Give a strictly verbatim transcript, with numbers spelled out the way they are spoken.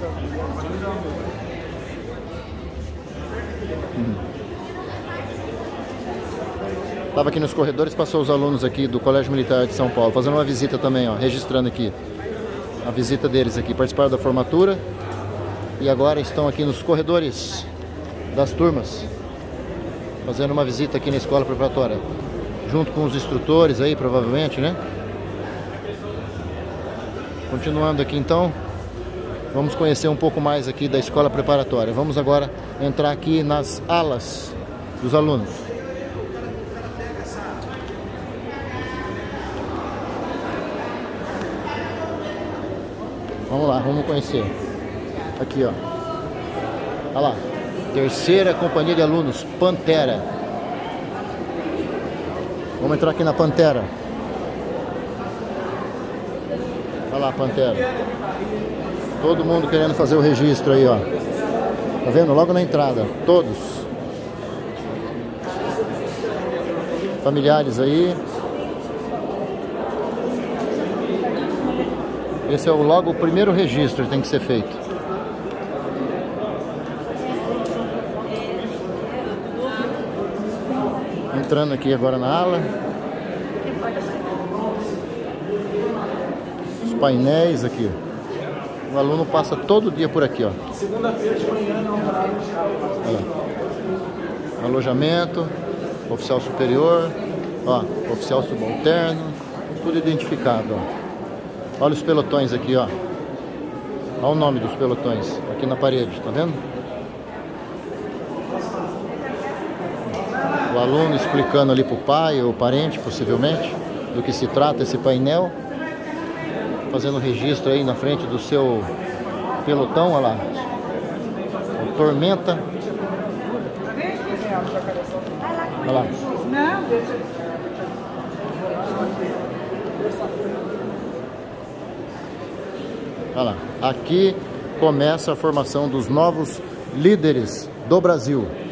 Estava aqui nos corredores, passou os alunos aqui do Colégio Militar de São Paulo, fazendo uma visita também, ó, registrando aqui a visita deles aqui, participaram da formatura e agora estão aqui nos corredores das turmas, fazendo uma visita aqui na escola preparatória, junto com os instrutores aí, provavelmente, né? Continuando aqui então, vamos conhecer um pouco mais aqui da escola preparatória. Vamos agora entrar aqui nas alas dos alunos. Vamos lá, vamos conhecer. Aqui, ó. Olha lá. Terceira companhia de alunos, Pantera. Vamos entrar aqui na Pantera. Olha lá, Pantera. Todo mundo querendo fazer o registro aí, ó. Tá vendo? Logo na entrada. Todos. Familiares aí. Esse é o, logo o primeiro registro que tem que ser feito. Entrando aqui agora na ala. Os painéis aqui. O aluno passa todo dia por aqui, ó. Segunda-feira de manhã não é. Alojamento, oficial superior, ó, oficial subalterno, tudo identificado, ó. Olha os pelotões aqui, ó. Olha o nome dos pelotões aqui na parede, tá vendo? O aluno explicando ali pro pai ou parente, possivelmente, do que se trata esse painel. Fazendo registro aí na frente do seu pelotão, olha lá. O Tormenta. Olha lá. Olha lá. Aqui começa a formação dos novos líderes do Brasil.